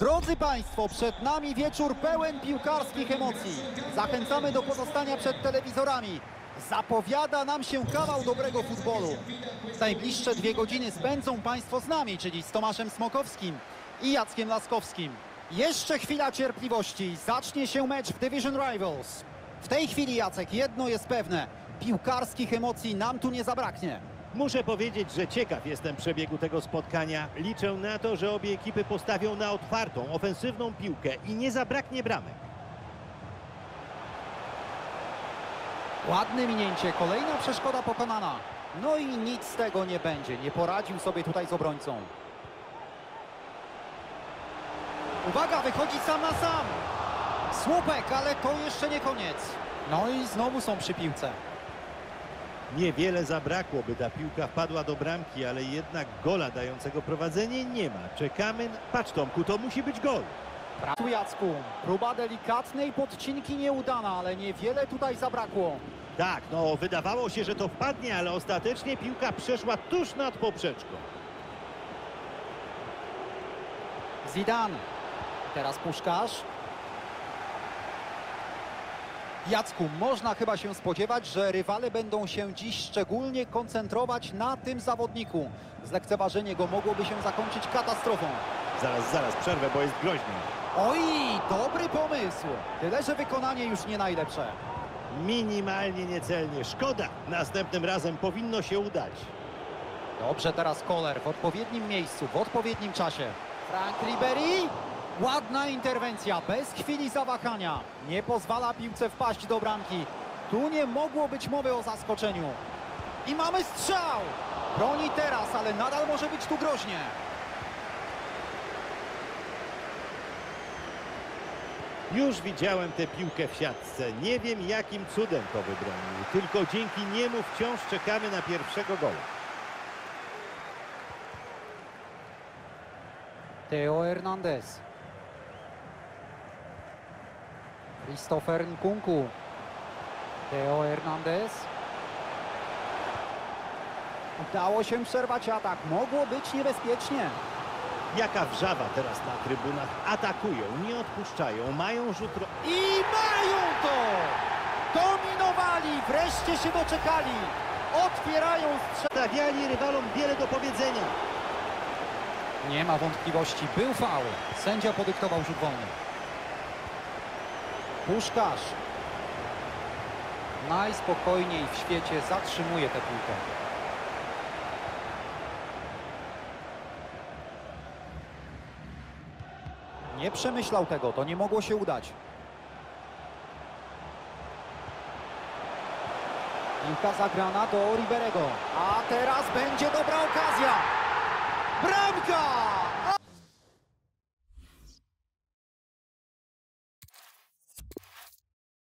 Drodzy Państwo, przed nami wieczór pełen piłkarskich emocji. Zachęcamy do pozostania przed telewizorami. Zapowiada nam się kawał dobrego futbolu. Najbliższe 2 godziny spędzą Państwo z nami, czyli z Tomaszem Smokowskim i Jackiem Laskowskim. Jeszcze chwila cierpliwości. Zacznie się mecz w Division Rivals. W tej chwili, Jacek, jedno jest pewne. Piłkarskich emocji nam tu nie zabraknie. Muszę powiedzieć, że ciekaw jestem przebiegu tego spotkania. Liczę na to, że obie ekipy postawią na otwartą, ofensywną piłkę i nie zabraknie bramek. Ładne minięcie, kolejna przeszkoda pokonana. No i nic z tego nie będzie. Nie poradził sobie tutaj z obrońcą. Uwaga, wychodzi sam na sam. Słupek, ale to jeszcze nie koniec. No i znowu są przy piłce. Niewiele zabrakło, by ta piłka wpadła do bramki, ale jednak gola dającego prowadzenie nie ma. Czekamy. Patrz, Tomku, to musi być gol. Tu Jacku, próba delikatnej podcinki nieudana, ale niewiele tutaj zabrakło. Tak, no wydawało się, że to wpadnie, ale ostatecznie piłka przeszła tuż nad poprzeczką. Zidane. Teraz Puszkarz. Jacku, można chyba się spodziewać, że rywale będą się dziś szczególnie koncentrować na tym zawodniku. Zlekceważenie go mogłoby się zakończyć katastrofą. Zaraz, przerwę, bo jest groźny. Oj, dobry pomysł. Tyle, że wykonanie już nie najlepsze. Minimalnie niecelnie. Szkoda. Następnym razem powinno się udać. Dobrze, teraz Koller w odpowiednim miejscu, w odpowiednim czasie. Frank Ribery. Ładna interwencja, bez chwili zawahania. Nie pozwala piłce wpaść do bramki. Tu nie mogło być mowy o zaskoczeniu. I mamy strzał! Broni teraz, ale nadal może być tu groźnie. Już widziałem tę piłkę w siatce. Nie wiem, jakim cudem to wybronił. Tylko dzięki niemu wciąż czekamy na pierwszego gola. Theo Hernandez. Christopher Nkunku. Theo Hernandez. Udało się przerwać atak. Mogło być niebezpiecznie. Jaka wrzawa teraz na trybunach. Atakują, nie odpuszczają, mają rzut... I mają to! Dominowali, wreszcie się doczekali. Otwierają strzał. Stawiali rywalom wiele do powiedzenia. Nie ma wątpliwości, był faul. Sędzia podyktował rzut wolny. Puszkarz. Najspokojniej w świecie zatrzymuje tę piłkę. Nie przemyślał tego, to nie mogło się udać. Piłka zagrana do Riberego. A teraz będzie dobra okazja. Bramka!